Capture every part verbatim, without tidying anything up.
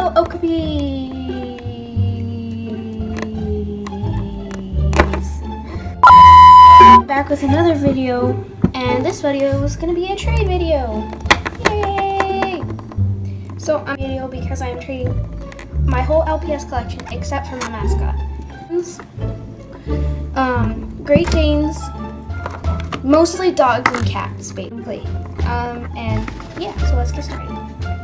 Hello, Okapis! Back with another video, and this video is going to be a trade video. Yay! So I'm video because I am trading my whole L P S collection except for my mascot. Um, Great Danes, mostly dogs and cats, basically. Um, and yeah, so let's get started.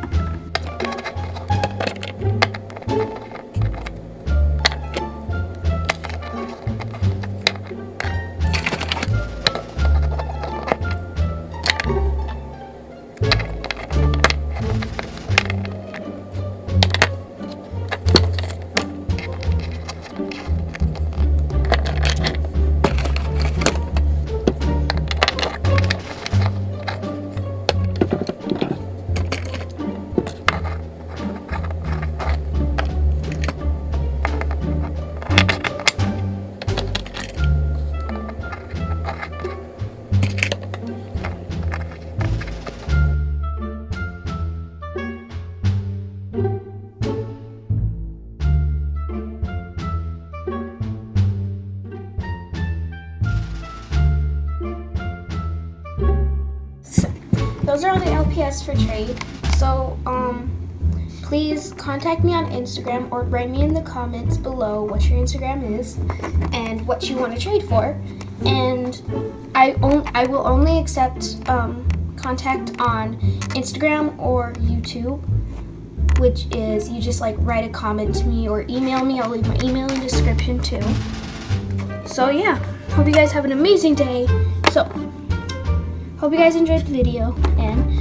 Those are all the L P S for trade. So um, please contact me on Instagram or write me in the comments below what your Instagram is and what you want to trade for. And I on I will only accept um, contact on Instagram or YouTube, which is you just like write a comment to me or email me. I'll leave my email in the description too. So yeah, hope you guys have an amazing day. So. Hope you guys enjoyed the video, and